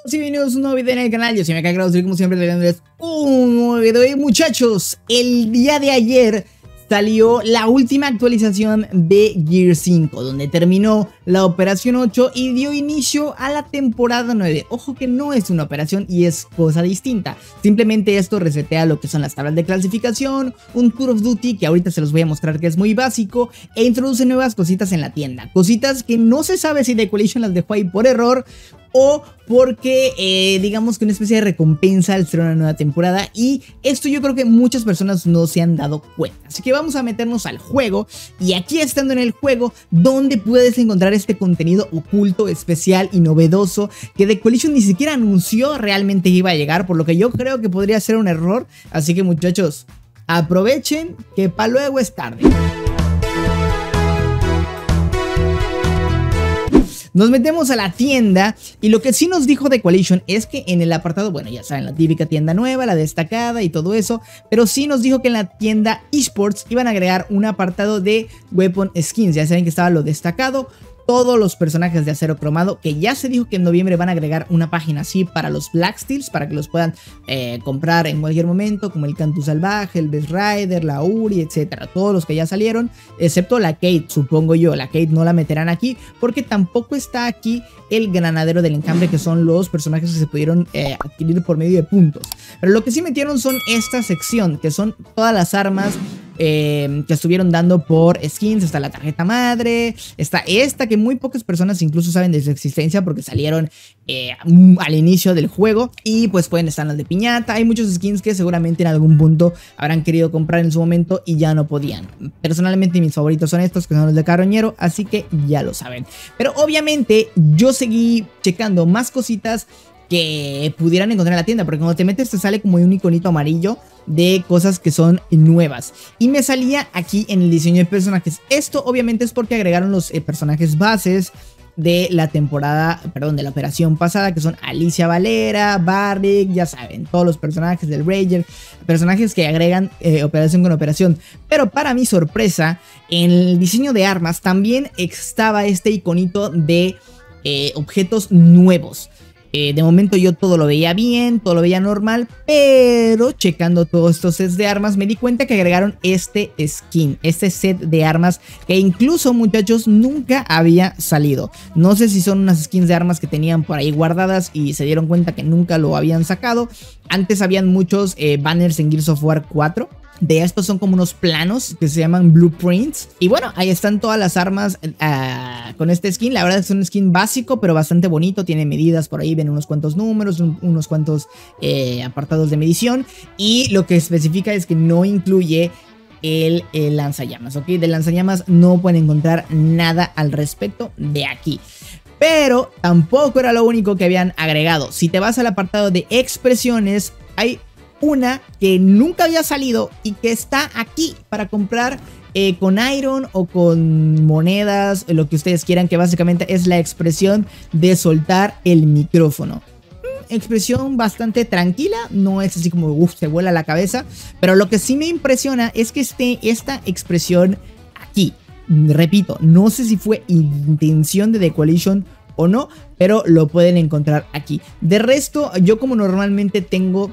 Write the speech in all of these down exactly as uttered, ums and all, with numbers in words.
Sí, bienvenidos a un nuevo video en el canal. Yo soy Mecacraus y como siempre trayéndoles un nuevo video. Y muchachos, el día de ayer salió la última actualización de Gear cinco, donde terminó la operación ocho y dio inicio a la temporada nueve. Ojo que no es una operación y es cosa distinta. Simplemente esto resetea lo que son las tablas de clasificación, un Tour of Duty que ahorita se los voy a mostrar que es muy básico, e introduce nuevas cositas en la tienda. Cositas que no se sabe si The Coalition las dejó ahí por error o porque eh, digamos que una especie de recompensa al ser una nueva temporada, y esto yo creo que muchas personas no se han dado cuenta. Así que vamos a meternos al juego, y aquí estando en el juego, donde puedes encontrar este contenido oculto, especial y novedoso que The Coalition ni siquiera anunció realmente iba a llegar, por lo que yo creo que podría ser un error. Así que muchachos, aprovechen que para luego es tarde. Nos metemos a la tienda y lo que sí nos dijo The Coalition es que en el apartado, bueno, ya saben, la típica tienda nueva, la destacada y todo eso, pero sí nos dijo que en la tienda eSports iban a agregar un apartado de Weapon Skins. Ya saben que estaba lo destacado, todos los personajes de acero cromado, que ya se dijo que en noviembre van a agregar una página así para los Black Steels, para que los puedan eh, comprar en cualquier momento, como el Cantu Salvaje, el Best Rider, la Uri, etcétera. Todos los que ya salieron, excepto la Kate, supongo yo. La Kate no la meterán aquí, porque tampoco está aquí el Granadero del Enjambre, que son los personajes que se pudieron eh, adquirir por medio de puntos. Pero lo que sí metieron son esta sección, que son todas las armas Eh, que estuvieron dando por skins. Está la tarjeta madre, está esta que muy pocas personas incluso saben de su existencia porque salieron eh, al inicio del juego, y pues pueden estar las de piñata. Hay muchos skins que seguramente en algún punto habrán querido comprar en su momento y ya no podían. Personalmente mis favoritos son estos, que son los de carroñero, así que ya lo saben. Pero obviamente yo seguí checando más cositas que pudieran encontrar en la tienda, porque cuando te metes te sale como un iconito amarillo de cosas que son nuevas, y me salía aquí en el diseño de personajes. Esto obviamente es porque agregaron los eh, personajes bases de la temporada, perdón, de la operación pasada, que son Alicia Valera, Barrick, ya saben, todos los personajes del Ranger, personajes que agregan eh, operación con operación. Pero para mi sorpresa, en el diseño de armas también estaba este iconito de eh, objetos nuevos. Eh, de momento yo todo lo veía bien, todo lo veía normal, pero checando todos estos sets de armas me di cuenta que agregaron este skin, este set de armas que incluso, muchachos, nunca había salido. No sé si son unas skins de armas que tenían por ahí guardadas y se dieron cuenta que nunca lo habían sacado. Antes habían muchos eh, banners en Gears of War cuatro. De estos son como unos planos que se llaman blueprints. Y bueno, ahí están todas las armas uh, con este skin. La verdad es un skin básico, pero bastante bonito. Tiene medidas por ahí, ven unos cuantos números, un, unos cuantos eh, apartados de medición. Y lo que especifica es que no incluye el, el lanzallamas, ¿ok? De lanzallamas no pueden encontrar nada al respecto de aquí. Pero tampoco era lo único que habían agregado. Si te vas al apartado de expresiones, hay una que nunca había salido y que está aquí para comprar eh, con Iron o con monedas, lo que ustedes quieran, que básicamente es la expresión de soltar el micrófono. Expresión bastante tranquila, no es así como uff, se vuela la cabeza, pero lo que sí me impresiona es que esté esta expresión aquí. Repito, no sé si fue intención de The Coalition o no, pero lo pueden encontrar aquí. De resto, yo como normalmente tengo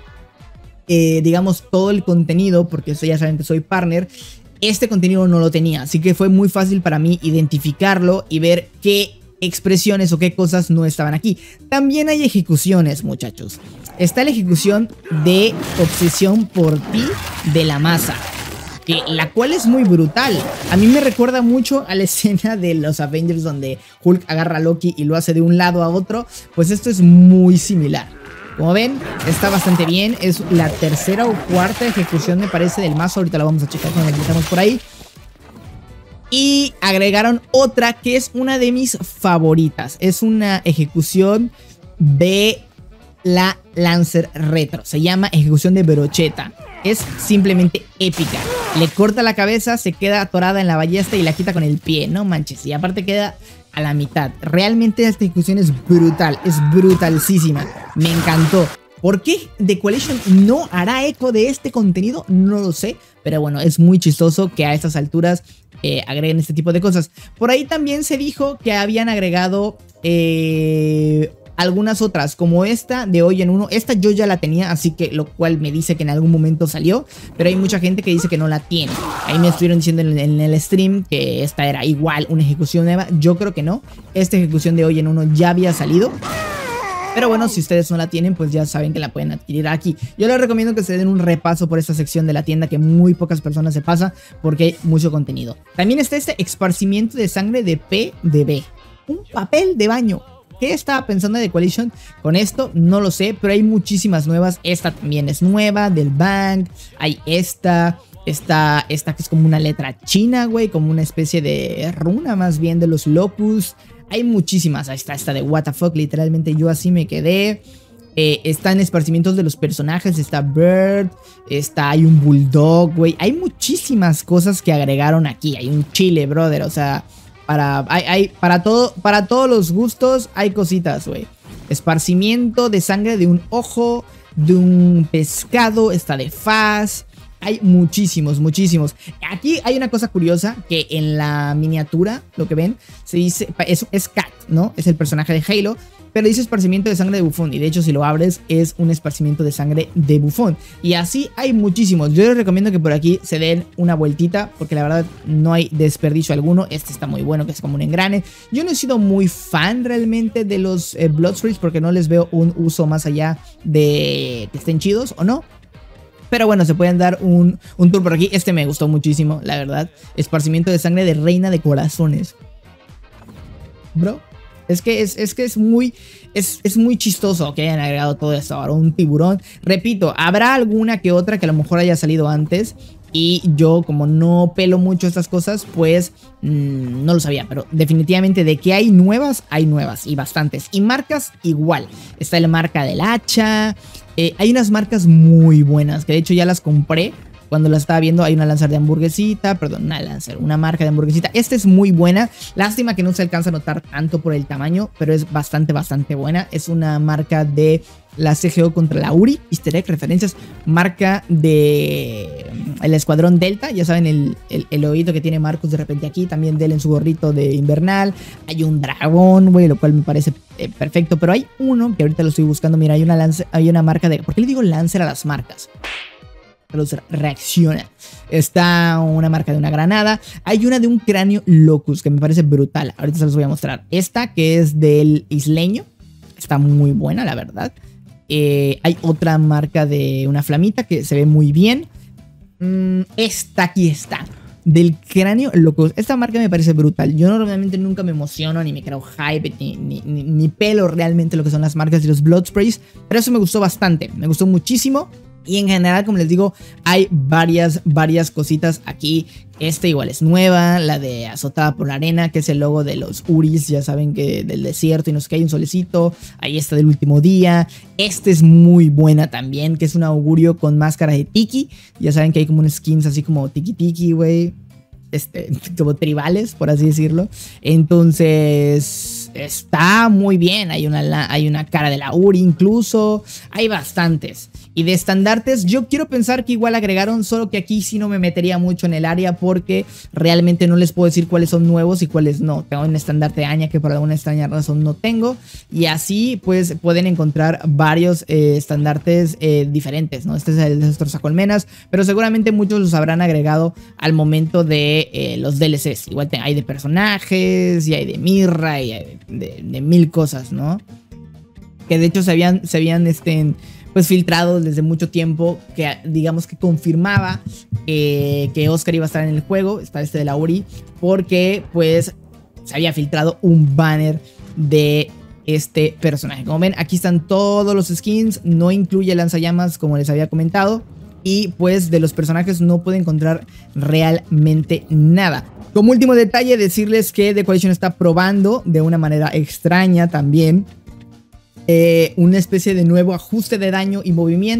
Eh, digamos todo el contenido, porque eso ya saben que soy partner, este contenido no lo tenía, así que fue muy fácil para mí identificarlo y ver qué expresiones o qué cosas no estaban aquí. También hay ejecuciones, muchachos. Está la ejecución de Obsesión por ti de la masa, que la cual es muy brutal. A mí me recuerda mucho a la escena de los Avengers donde Hulk agarra a Loki y lo hace de un lado a otro. Pues esto es muy similar. Como ven, está bastante bien. Es la tercera o cuarta ejecución, me parece, del mazo. Ahorita la vamos a checar cuando la quitamos por ahí. Y agregaron otra que es una de mis favoritas. Es una ejecución de la Lancer Retro. Se llama ejecución de brocheta. Es simplemente épica. Le corta la cabeza, se queda atorada en la ballesta y la quita con el pie. No manches. Y aparte queda a la mitad. Realmente esta ejecución es brutal. Es brutalísima. Me encantó. ¿Por qué The Coalition no hará eco de este contenido? No lo sé. Pero bueno, es muy chistoso que a estas alturas eh, agreguen este tipo de cosas. Por ahí también se dijo que habían agregado eh, algunas otras, como esta de hoy en uno. Esta yo ya la tenía, así que lo cual me dice que en algún momento salió, pero hay mucha gente que dice que no la tiene. Ahí me estuvieron diciendo en, en el stream que esta era igual una ejecución nueva. Yo creo que no, esta ejecución de hoy en uno ya había salido. Pero bueno, si ustedes no la tienen, pues ya saben que la pueden adquirir aquí. Yo les recomiendo que se den un repaso por esta sección de la tienda, que muy pocas personas se pasa porque hay mucho contenido. También está este esparcimiento de sangre de P D B, un papel de baño. ¿Qué estaba pensando de Coalition con esto? No lo sé, pero hay muchísimas nuevas. Esta también es nueva, del Bank. Hay esta, esta, esta que es como una letra china, güey, como una especie de runa más bien de los Locust. Hay muchísimas. Ahí está esta de what the fuck, literalmente yo así me quedé. Eh, están esparcimientos de los personajes, está Bird, está, hay un Bulldog, güey. Hay muchísimas cosas que agregaron aquí. Hay un chile, brother, o sea... Para, hay, hay, para, todo, para todos los gustos hay cositas, güey. Esparcimiento de sangre de un ojo, de un pescado, está de Faz. Hay muchísimos, muchísimos. Aquí hay una cosa curiosa, que en la miniatura, lo que ven, se dice, es, es Cat, ¿no? Es el personaje de Halo. Pero dice esparcimiento de sangre de bufón. Y de hecho si lo abres es un esparcimiento de sangre de bufón. Y así hay muchísimos. Yo les recomiendo que por aquí se den una vueltita, porque la verdad no hay desperdicio alguno. Este está muy bueno, que es como un engrane. Yo no he sido muy fan realmente de los eh, Bloodspray, porque no les veo un uso más allá de que estén chidos o no. Pero bueno, se pueden dar un, un tour por aquí. Este me gustó muchísimo, la verdad. Esparcimiento de sangre de reina de corazones. Bro, es que es, es, que es, muy, es, es muy chistoso que hayan agregado todo esto. Ahora un tiburón. Repito, habrá alguna que otra que a lo mejor haya salido antes. Y yo, como no pelo mucho estas cosas, pues mmm, no lo sabía. Pero definitivamente de que hay nuevas, hay nuevas y bastantes. Y marcas igual. Está la marca del hacha. Eh, hay unas marcas muy buenas, que de hecho ya las compré. Cuando la estaba viendo, hay una Lancer de hamburguesita, perdón, una Lancer, una marca de hamburguesita. Esta es muy buena. Lástima que no se alcanza a notar tanto por el tamaño, pero es bastante, bastante buena. Es una marca de la C G O contra la U R I. Easter egg, referencias. Marca de el Escuadrón Delta. Ya saben, el, el, el oído que tiene Marcos de repente aquí. También de él en su gorrito de invernal. Hay un dragón, güey, lo cual me parece eh, perfecto. Pero hay uno que ahorita lo estoy buscando. Mira, hay una, Lancer, hay una marca de... ¿Por qué le digo Lancer a las marcas? Los reacciona. Está una marca de una granada. Hay una de un cráneo locus que me parece brutal. Ahorita se los voy a mostrar. Esta que es del isleño. Está muy buena, la verdad. Eh, hay otra marca de una flamita que se ve muy bien. Mm, esta aquí está. Del cráneo locus. Esta marca me parece brutal. Yo normalmente nunca me emociono ni me creo hype ni, ni, ni, ni pelo realmente lo que son las marcas de los Bloodsprays. Pero eso me gustó bastante. Me gustó muchísimo. Y en general, como les digo, hay varias, varias cositas aquí. Esta igual es nueva, la de azotada por la arena, que es el logo de los Uris, ya saben que del desierto y no sé qué, hay un solecito. Ahí está del último día. Esta es muy buena también, que es un augurio con máscara de tiki. Ya saben que hay como unos skins así como tiki tiki, güey. Este, como tribales, por así decirlo. Entonces, está muy bien. Hay una, hay una cara de la U R I incluso. Hay bastantes. Y de estandartes, yo quiero pensar que igual agregaron, solo que aquí sí no me metería mucho en el área porque realmente no les puedo decir cuáles son nuevos y cuáles no. Tengo un estandarte de Aña que por alguna extraña razón no tengo. Y así pues pueden encontrar varios eh, estandartes eh, diferentes, ¿no? Este es el de nuestros colmenas, pero seguramente muchos los habrán agregado al momento de eh, los D L Cs. Igual te, hay de personajes y hay de mirra y hay de, de, de mil cosas, ¿no? Que de hecho se habían, se habían este... pues filtrado desde mucho tiempo, que digamos que confirmaba eh, que Oscar iba a estar en el juego. Está este de la U R I, porque pues se había filtrado un banner de este personaje. Como ven, aquí están todos los skins, no incluye lanzallamas como les había comentado, y pues de los personajes no puede encontrar realmente nada. Como último detalle, decirles que The Coalition está probando de una manera extraña también Eh, una especie de nuevo ajuste de daño y movimiento,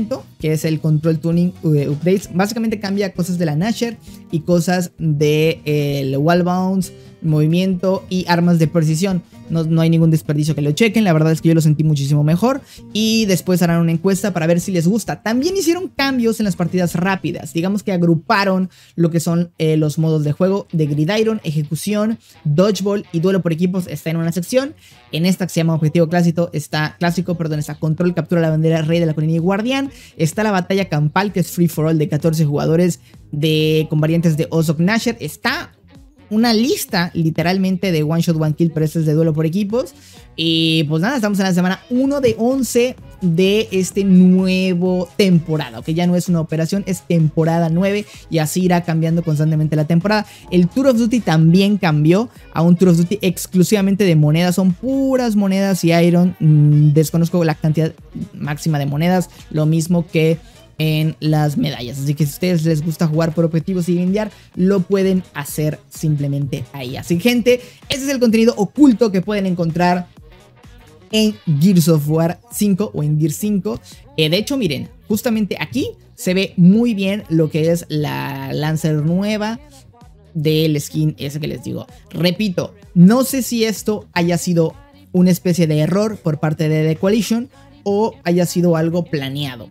que es el Control Tuning uh, Updates. Básicamente cambia cosas de la Nashor y cosas del de Wall Bounce, movimiento y armas de precisión. No, no hay ningún desperdicio, que lo chequen. La verdad es que yo lo sentí muchísimo mejor. Y después harán una encuesta para ver si les gusta. También hicieron cambios en las partidas rápidas. Digamos que agruparon lo que son eh, los modos de juego de Gridiron, ejecución, dodgeball y duelo por equipos. Está en una sección. En esta que se llama objetivo clásico está, clásico, perdón, está control, captura la bandera, rey de la colina y guardián. Está la batalla campal, que es free for all, de catorce jugadores de, con variantes de Ozok Nashor. Está una lista literalmente de one shot one kill, pero este es de duelo por equipos. Y pues nada, estamos en la semana uno de once de este nuevo temporada, que ya no es una operación, es temporada nueve, y así irá cambiando constantemente la temporada. El Tour of Duty también cambió a un Tour of Duty exclusivamente de monedas, son puras monedas y Iron. mm, desconozco la cantidad máxima de monedas, lo mismo que en las medallas. Así que si a ustedes les gusta jugar por objetivos y grindear, lo pueden hacer simplemente ahí. Así que, gente, ese es el contenido oculto que pueden encontrar en Gears of War cinco o en Gears cinco. Eh, de hecho, miren, justamente aquí se ve muy bien lo que es la Lancer nueva del skin ese que les digo. Repito, no sé si esto haya sido una especie de error por parte de The Coalition o haya sido algo planeado.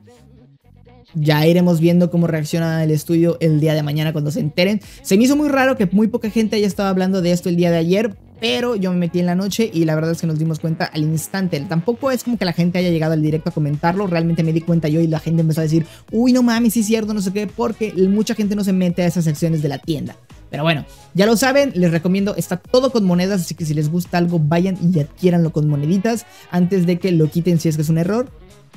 Ya iremos viendo cómo reacciona el estudio el día de mañana cuando se enteren. Se me hizo muy raro que muy poca gente haya estado hablando de esto el día de ayer, pero yo me metí en la noche y la verdad es que nos dimos cuenta al instante. Tampoco es como que la gente haya llegado al directo a comentarlo. Realmente me di cuenta yo y la gente empezó a decir, uy, no mames, sí es cierto, no sé qué, porque mucha gente no se mete a esas secciones de la tienda. Pero bueno, ya lo saben, les recomiendo, está todo con monedas, así que si les gusta algo, vayan y adquiéranlo con moneditas antes de que lo quiten si es que es un error.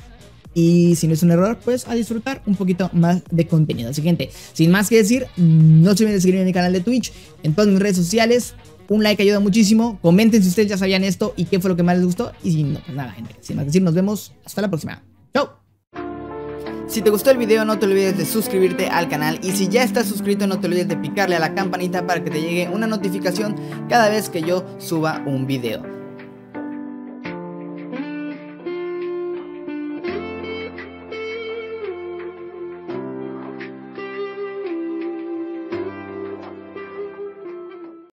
Y si no es un error, pues a disfrutar un poquito más de contenido. Así que, gente, sin más que decir, no se olviden de seguirme en mi canal de Twitch, en todas mis redes sociales. Un like ayuda muchísimo. Comenten si ustedes ya sabían esto y qué fue lo que más les gustó. Y si no, pues nada, gente, sin más que decir, nos vemos hasta la próxima. ¡Chao! Si te gustó el video, no te olvides de suscribirte al canal. Y si ya estás suscrito, no te olvides de picarle a la campanita para que te llegue una notificación cada vez que yo suba un video.